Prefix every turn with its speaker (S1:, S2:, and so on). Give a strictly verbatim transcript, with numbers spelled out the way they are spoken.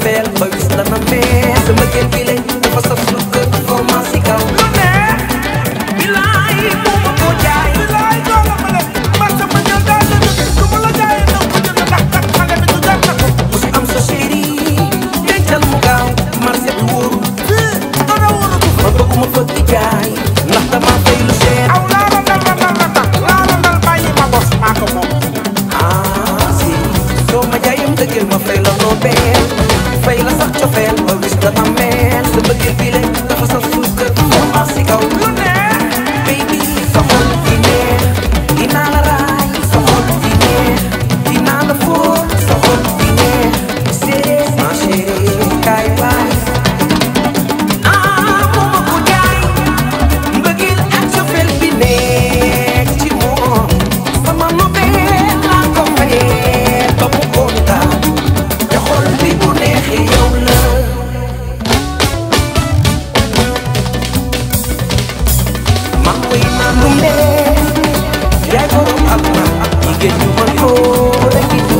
S1: cofeel ba wis la na meel sama gel bi le dafa saf suukar commencé kaw lu neex bilaay moo ma ko jaay
S2: bilaay doola ma leen man sama ñëw daal la jóge su ma la jaayee ndaw ko jënd ndax kat xale bi du jar na ko
S1: musu am sa chéri dencal mu gaaw marché bi wóoru
S2: dara wóoru
S1: man bëgguma fëgg jaay ndax dama fay lu cher
S2: aw laala ndal la ndal la ndal laala ndal bàyyi ma bos maa ko moom
S1: ah si soo ma jaayam dëggeel ma fay la noo beel fay la sax cofeel ba wis la na meel sa bëggeel bi le dafa saf suukar commencé kaw
S2: lu neex
S1: baby sa xol fi neex dinaa la raay sa xol fi neex dinaa la fóot sa xol fi neex c'est ma chérie kaay waay ah moo ma ko jaay mbëggeel ak cofeel bi nekk ci moom sama nobel laa ko fayee ba mu kontaan te xol bi bu neexee yow la man koy naan lu neex yaay borom ak man jigéen ñu mën ko rek